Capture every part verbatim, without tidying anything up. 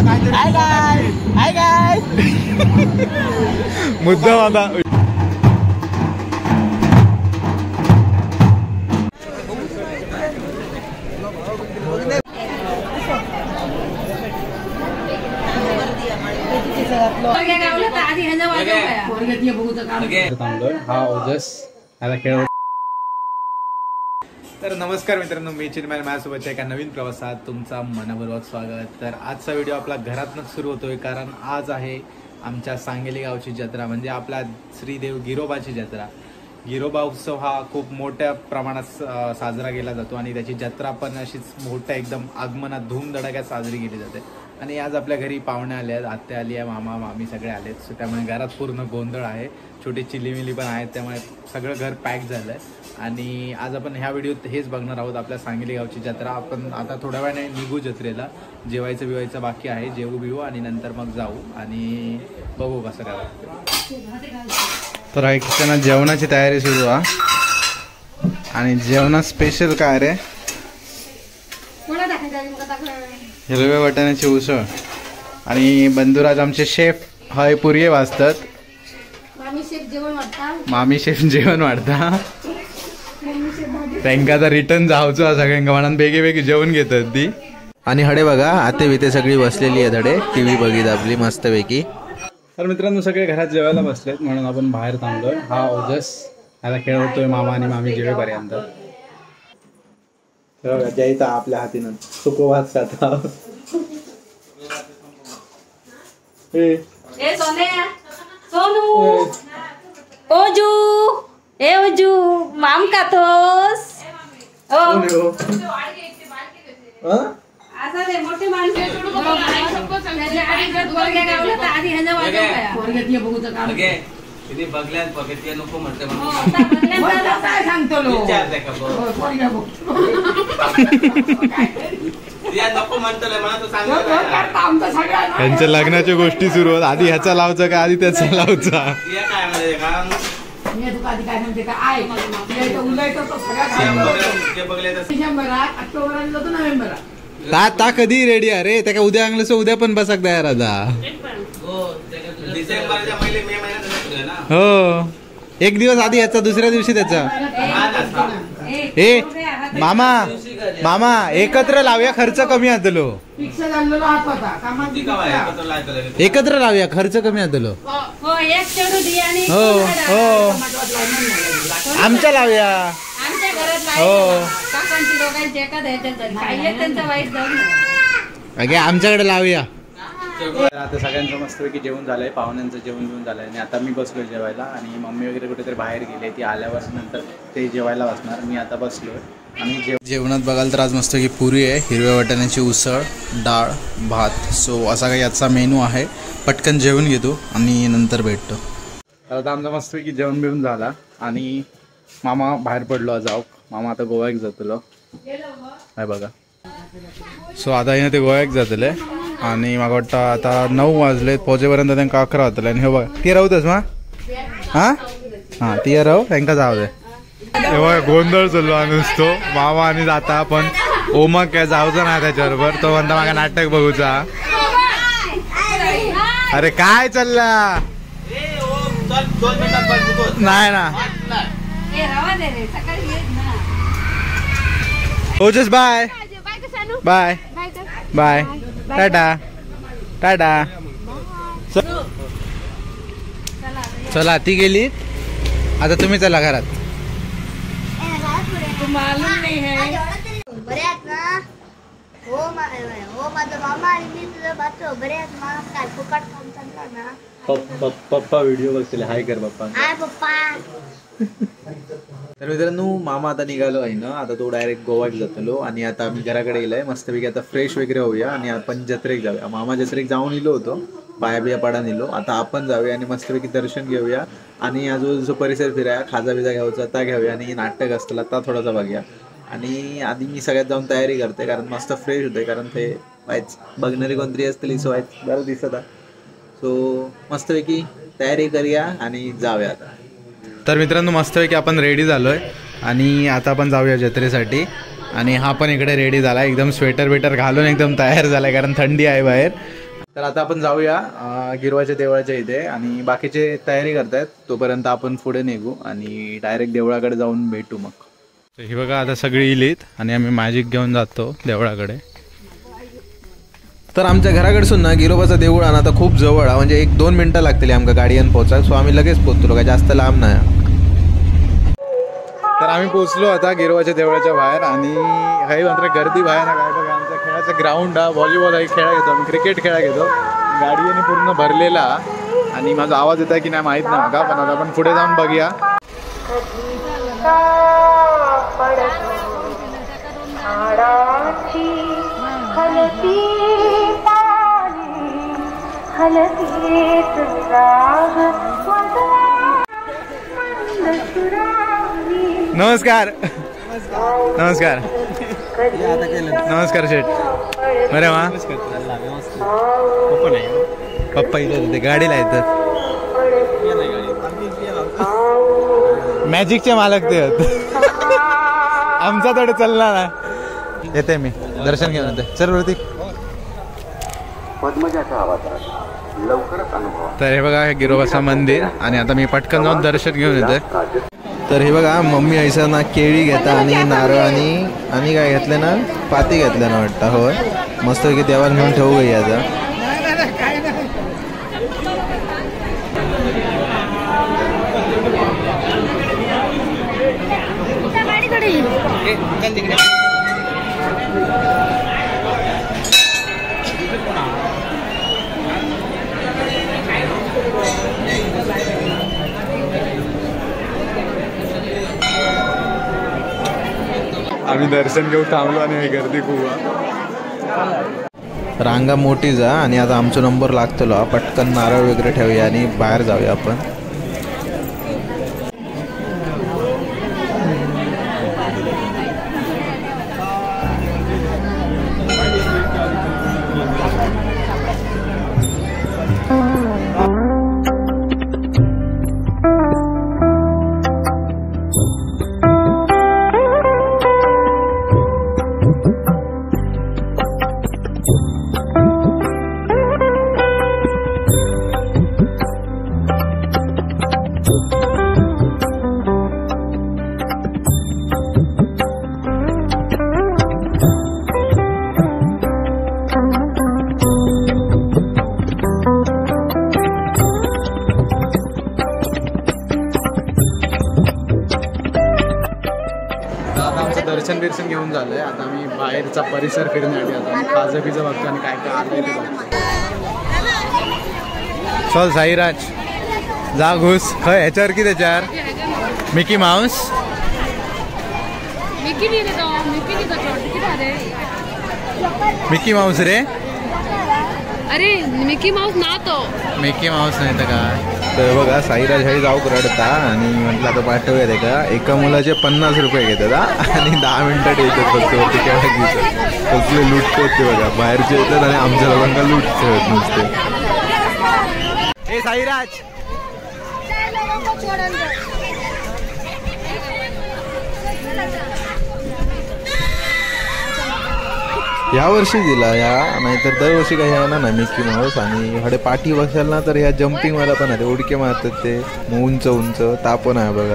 Hi guys hi guys मुद्दा आता हा ओजस ह्याला खेळ. तर नमस्कार मित्रांनो, मी चिन्मय, माझ्यासोबतच्या एका नवीन प्रवासात तुमचा मनपूर्वक स्वागत. तर आजचा व्हिडिओ आपला घरातनंच सुरू होतोय, कारण आज आहे आमच्या सांगली गावची जत्रा, म्हणजे आपला श्रीदेव गिरोबाची जत्रा. गिरोबा उत्सव हा खूप मोठ्या प्रमाणात साजरा केला जातो आणि त्याची जत्रा पण अशीच मोठ्या एकदम आगमनात धूमधडाक्यात साजरी केली जाते. आणि आज आपल्या घरी पाहुणे आले आहेत, आत्या आली आहे, मामा मामी सगळे आलेत. सो त्यामुळे घरात पूर्ण गोंधळ आहे, छोटी चिलीमिली पण आहेत, त्यामुळे सगळं घर पॅक झालं आहे. आणि आज आपण ह्या व्हिडिओत हेच बघणार आहोत, आपल्या सांगली गावची जत्रा. आपण आता थोड्या वेळाने निघू जत्रेला, जेवायचं बिवायचं बाकी आहे, जेवू बिवू आणि नंतर मग जाऊ आणि बघू कसं काय. तर ऐकताना जेवणाची तयारी सुरू आहे आणि जेवणात स्पेशल काय रे, हिरव्या वाटाण्याची उसळ. आणि बंधुराज आमचे शेफ हय पुरी वाजतात, मामी शेफ जेवण वाढता. त्यांना आता रिटर्न जावचं सगळ्यांना म्हणून बेगी बेगी जेवण घेतात ती. आणि हडे बघा आते बिते सगळी बसलेली आहे, हडे टी व्ही बघित आपली मस्त पैकी. तर मित्रांनो सगळे घरात जेवायला बसलेत म्हणून आपण बाहेर थांबलोय. हा ओजस ह्याला खेळवतोय मामा आणि मामी जेवेपर्यंत. जयता आपल्या हातीनं सुकोवाद खाता. ओजू ए ओजू माम खातोस ओ असं रे मोठे माणसं सोडून आधी ह्याच्या वाजवया बघू तर काम किती बघल्यात बघितल्या नको म्हणते म्हणून काय सांगतो लो विचारते का बघ या नको म्हणतोय मला तो सांग. त्यांच्या लग्नाच्या गोष्टी सुरू होत, आधी ह्याचा लावचा का आधी त्याचा लावचा. या काय म्हणजे का मी तुका आधी काय म्हणते का आय तुला उलायचं तो सगळ्या बघले तर डिसेंबरात ऑक्टोबरात जातो नोव्हेंबरात ता ता कधी रेडी अरे त्या काय उद्या अंगलं उद्या पण बसक तयार आता. डिसेंबरच्या पहिले मे महिन्यात ना. हो एक दिवस आधी याचा, दुसऱ्या दिवशी त्याचा. ए मामा मामा एकत्र लावूया, खर्च कमी आतलो. एकत्र लावूया, खर्च कमी आतलो. हो हो आमच्या लावूया. हो अगे आमच्याकडे लावूया. आता सगळ्यांचं मस्तपैकी जेवण झालंय, पाहुण्यांचं जेवण घेऊन झालंय आणि आता मी बसलोय जेवायला. आणि मम्मी वगैरे कुठेतरी बाहेर गेले, ती आल्यावर नंतर ते जेवायला बसणार. मी आता बसलोय आणि जेव जेवणात बघाल तर आज मस्तपैकी पुरी आहे, हिरव्या वाटाण्याची उसळ, डाळ, भात. सो असा काही आजचा मेनू आहे. पटकन जेवण घेतो आणि नंतर भेटतो. आता आमचा मस्तपैकी जेवण बिवून झाला आणि मामा बाहेर पडलो जाऊ. मामा आता गोव्याक जातलो काय बघा. सो आता येणं ते गोव्याक जातले आणि मला वाटतं आता नऊ वाजले, पोहोचेपर्यंत त्यांना अकरा होतले. आणि हे बघ ती राहूतच मा हां हां ती राहू त्यांना जाऊ दे. तेव्हा गोंधळ चाललो नुसतो मामा आणि जाता, पण ओमक काय जाऊचं ना त्याच्याबरोबर. तो म्हणता मागा नाटक बघूचा. अरे काय चालला नाही ना. Ojas bye bye bye tata tata. चला ती गेली, आता तुम्ही चला घरात. पप्पा व्हिडिओ बघतील. हाय कर पप्पा. हाय पप्पा. तर मित्रांनो मामा आता निघालो आहे ना, आता तो डायरेक्ट गोव्यात जातलो आणि आता आम्ही घराकडे गेलोय. मस्तपैकी आता फ्रेश वगैरे होऊया आणि आपण जत्रेक जाऊया. मामा जत्रेक जाऊन इलो होतो, पाया बिया पाडा निलो. आता आपण जाऊया आणि मस्तपैकी दर्शन घेऊया आणि आजूबाजूचा परिसर फिराया, खाजा बिजा घ्यायचा आता घेऊया आणि नाटक असतं आता थोडासा बघूया. आणि आधी मी सगळ्यात जाऊन तयारी करते, कारण मस्त फ्रेश होते, कारण ते वायच बघणारी कोणतरी असतील सो वायच बरं दिसत आहे. सो मस्तपैकी तयारी करूया आणि जाऊया आता. तर मित्रांनो मस्तपैकी आपण रेडी झालोय आणि आता आपण जाऊया जत्रेसाठी. आणि हा पण इकडे रेडी झाला, एकदम स्वेटर वेटर घालून एकदम तयार झालाय, कारण थंडी आहे बाहेर. तर आता आपण जाऊया गिरवाच्या देवळाच्या इथे आणि बाकीचे तयारी करतायत, तोपर्यंत आपण पुढे निघू आणि डायरेक्ट देवळाकडे जाऊन भेटू. मग ही बघा आता सगळी इलीत आणि आम्ही मॅजिक घेऊन जातो देवळाकडे. तर आमच्या घराकडसून ना गिरोबाचं देऊळ आणि आता खूप जवळ आहे, म्हणजे एक दोन मिनटं लागतील आमका गाडीन पोहोचाक. सो आम्ही लगेच पोहोचलो, काय जास्त लांब नाही. तर आम्ही पोहोचलो आता गिरोबाच्या देवळाच्या बाहेर आणि काही मात्र गर्दी बाहेर ना काय बघा. आमचा खेळाचा ग्राउंड हा, व्हॉलीबॉल आहे खेळा घेतो आम्ही, क्रिकेट खेळा घेतो. गाडीने पूर्ण भरलेला आणि माझा आवाज येत आहे की नाही माहीत नाही बघा, पण आता आपण पुढे जाऊन बघूया. नमस्कार नमस्कार नमस्कार शेठ. बरे वा पप्पा इथं होते, गाडीला येतात. मॅजिकचे मालक ते आहेत. आमचा थोडं चालला ना. येते मी दर्शन घेऊन येते. चल वरती. तर हे बघा हे गिरोबाचं मंदिर आणि आता मी पटकन जाऊन दर्शन घेऊन येते. तर हे बघा मम्मी ऐसा ना केळी घेता आणि नारळ आणि आणि काय घेतलं ना, पाती घेतलं ना वाटतं. होय मस्त की देवाला घेऊन ठेवू गई आता. आम्ही दर्शन घेऊ थांबलो आणि गर्दी खूप. रांगा मोठी जा आणि आता आमचा नंबर लागतलो. पटकन नारळ वगैरे ठेवूया आणि बाहेर जाऊया आपण. दर्शन बिर्शन घेऊन झालंय. आता आम्ही बाहेरचा परिसर फिरण्यासाठी आता खाजं पिझं बघतो आणि काय काय आलंय ते बघतो. चल साईराज जा घुस. खय ह्याच्यावर की त्याच्यावर मिकी माऊस. मिकी माऊस रे. अरे मिकी माऊस ना तो मिकी माऊस नाही तर काय. तर बघा साईराज हे जाऊ रडता आणि म्हटलं आता पाठवूया ते का. एका मुलाचे पन्नास रुपये घेतात आणि दहा मिनिटात येतात फक्त वरती खेळत घेतात. कसले लुटतात ते बघा. बाहेरचे येतात आणि आमच्या लोकांना लूट खेळत नुसते. हे साईराज या वर्षी दिला या, नाहीतर दरवर्षी काही आहे ना ना मिकी माऊस. आणि हडे पाठी बसाल ना तर ह्या जम्पिंग वाला पण आहे, उडके मारतात ते उंच उंच. ता पण आहे बघा.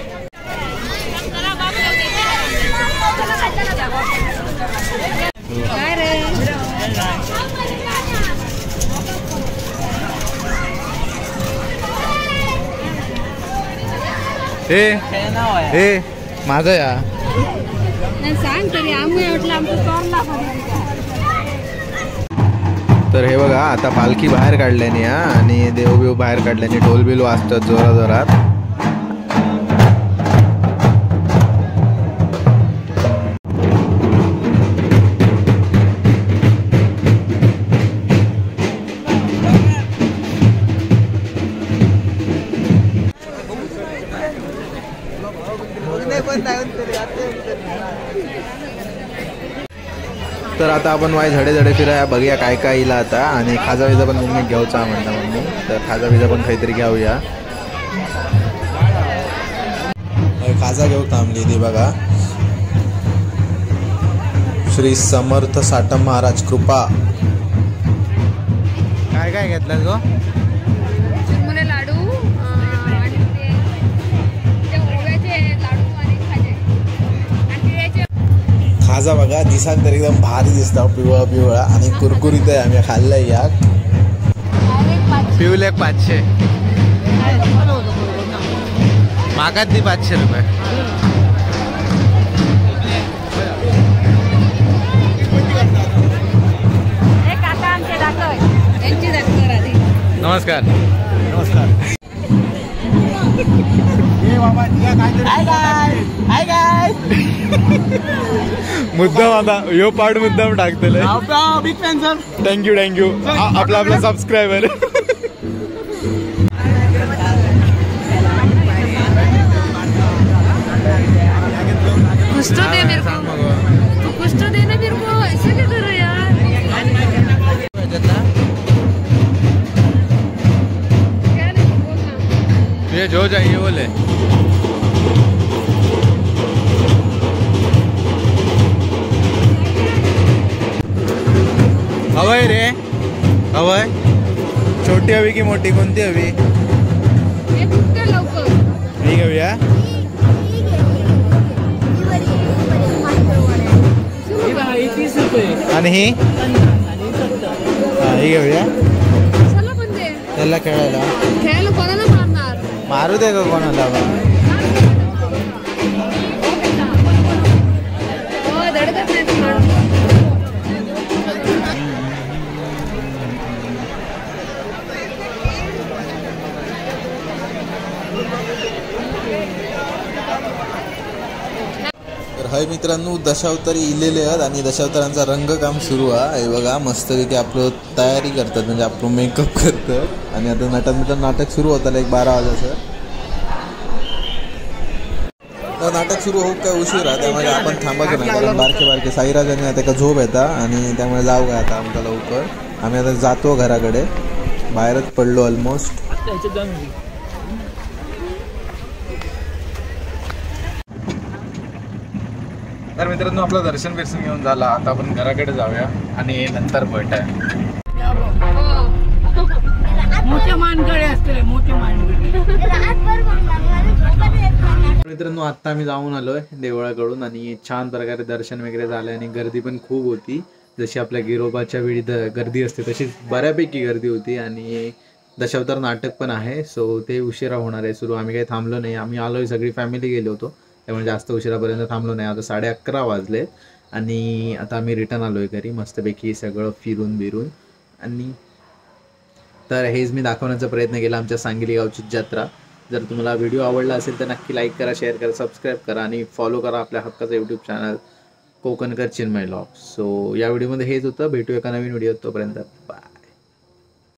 हे हे माझं या सांग तरी आम्ही म्हटलं आमचं. तर हे बघा आता पालखी बाहेर काढल्याने आणि देवबिव बाहेर काढल्याने ढोल बिल वाजतात जोरा जोरात. तर आता आपण वाय झडे झडे फिराया बघूया काय काय येईल आता. आणि खाजा विजा पण मम्मी घ्यावचा म्हणता मम्मी. तर खाजा विजा पण काहीतरी घ्यावूया. खाजा घेऊ थांबली ती बघा. श्री समर्थ साटम महाराज कृपा. काय काय घेतलं गो? चिरमुरे लाडू अं, आणि ते ते ओव्याचे लाडू आणि खाजे आणि तिळाचे. खाजा बघा दिसाक तर एकदम भारी दिसता, पिवळा पिवळा आणि कुरकुरीत आहे. आम्ही खाल्लंय याक. पिवले पाचशे मागात ती पाचशे रुपये. हे काका आमचे दाखव त्यांची दाखव आधी. नमस्कार. नमस्कार. मुद्दाम आता यो पार्ट मुद्दाम टाकतले. Big fan sir. Thank you thank you. आपला आपला सबस्क्रायबर. कुछ तो दे मेरे को, तू कुछ तो देना मेरे को. ऐसे क्या कर रहे यार? क्या नहीं बोलना. ये जो चाहिए बोले. हवंय रे हवंय. छोटी हवी की मोठी कोणती हवी? हे बुक कर लवकर. ही घेऊया. आणि ही हा ही घेऊया. चला पण दे. त्याला खेळायला खेळायला कोणाला मारणार? मारू दे का कोणाला. हो धडकत नाही तुम्हाला. तर हय मित्रांनो, दशावतारी इलेले आहेत आणि दशावतारांचा रंगकाम सुरू आहे. हे बघा मस्तपैकी आपलं तयारी करतात, म्हणजे आपलं मेकअप करतात. आणि आता नटानंतर नाटक सुरू होतं एक बारा वाजायचं. तर नाटक सुरू होऊ काय उशीर आहे, त्यामुळे आपण थांबायचं नाही, कारण बारके बारके साईराजांनी आता का झोप येता आणि त्यामुळे जाऊ काय आता आमचा लवकर. आम्ही आता जातो घराकडे, बाहेरच पडलो ऑलमोस्ट. तर मित्रांनो आपलं दर्शन बिर्शन घेऊन झालं, आता आपण घराकडे जाऊया आणि नंतर भेटूया. मोठे मानकडे असते, मोठे मानकडे. मित्रांनो आत्ता आम्ही जाऊन आलोय देवळाकडून आणि छान प्रकारे दर्शन वगैरे झालं आणि गर्दी पण खूप होती. जशी आपल्या गिरोबाच्या वेळी द गर्दी असते तशीच बऱ्यापैकी गर्दी होती. आणि दशावतार नाटक पण आहे, सो ते उशिरा होणार आहे सुरू. आम्ही काही थांबलो नाही, आम्ही आलोय सगळी फॅमिली गेलो होतो, त्यामुळे जास्त उशिरापर्यंत थांबलो नाही. आता साडे अकरा वाजले आणि आता आम्ही रिटर्न आलोय घरी मस्तपैकी सगळं फिरून बिरून. आणि तर हेच मी दाखवण्याचा प्रयत्न केला आमच्या सांगली गावची जत्रा. जर तुम्हाला व्हिडिओ आवडला असेल तर नक्की लाईक करा, शेअर करा, सबस्क्राईब करा आणि फॉलो करा आपल्या हक्काचं YouTube channel Konkankar Chinmay vlogs. So या व्हिडिओमध्ये हेच होतं. भेटू एका नवीन व्हिडिओ, तोपर्यंत बाय.